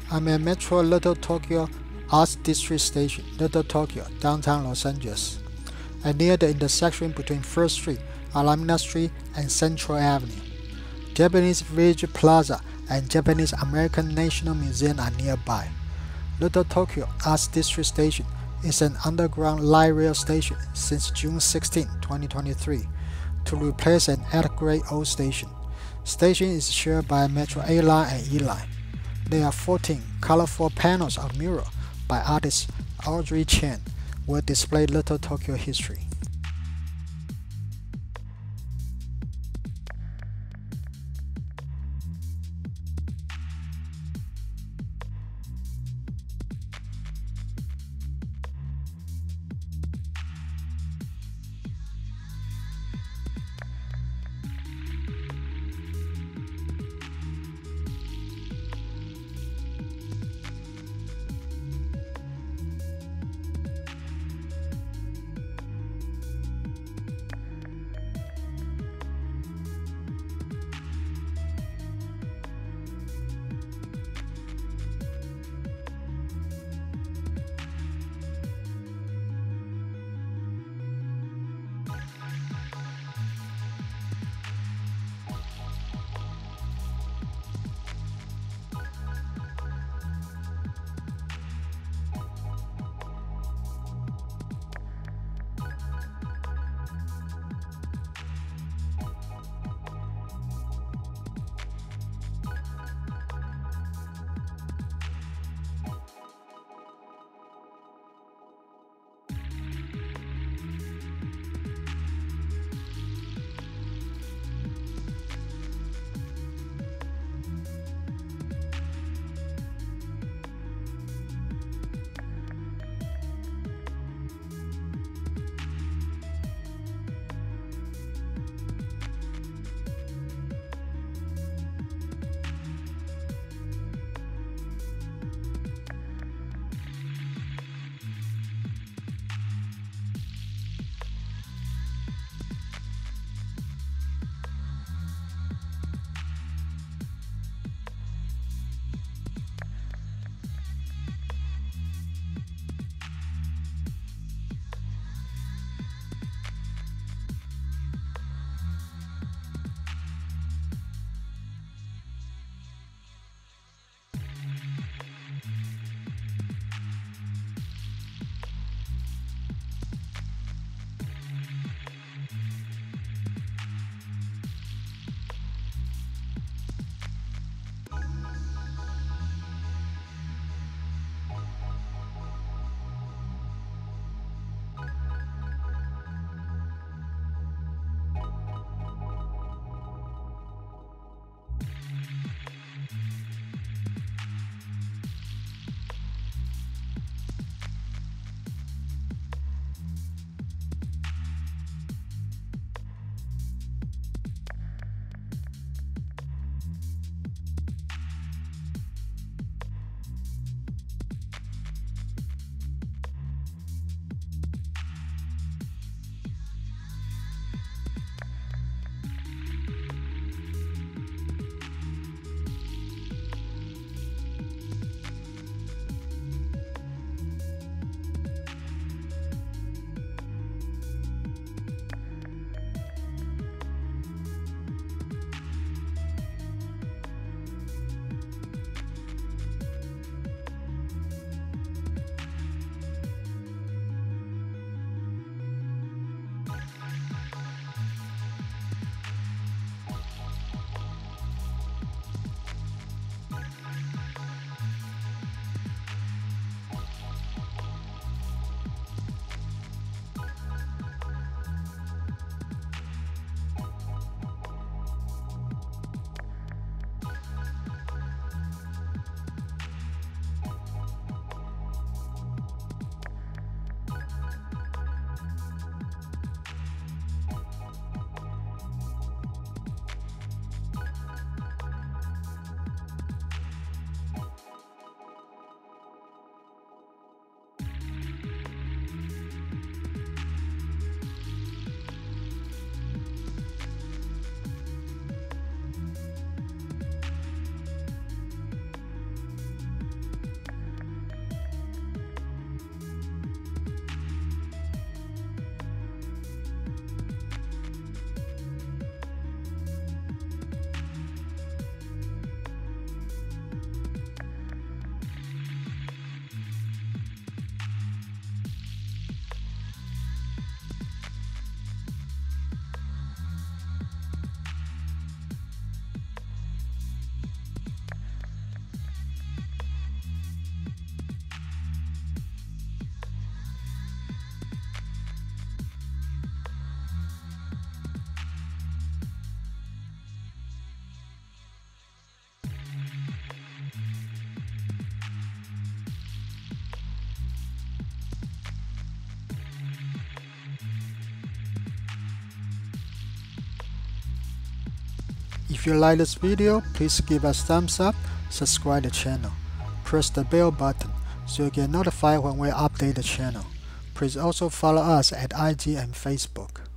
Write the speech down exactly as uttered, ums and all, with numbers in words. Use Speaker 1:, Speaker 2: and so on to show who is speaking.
Speaker 1: I'm at Metro Little Tokyo Arts District Station, Little Tokyo, downtown Los Angeles, and near the intersection between First Street, Alameda Street, and Central Avenue. Japanese Village Plaza and Japanese American National Museum are nearby. Little Tokyo Arts District Station is an underground light rail station since June sixteenth, twenty twenty-three, to replace an eighth-grade old station. Station is shared by Metro A Line and E Line. There are fourteen colorful panels of mural by artist Audrey Chan will display Little Tokyo history. If you like this video, please give us thumbs up, subscribe the channel, press the bell button so you get notified when we update the channel. Please also follow us at I G and Facebook.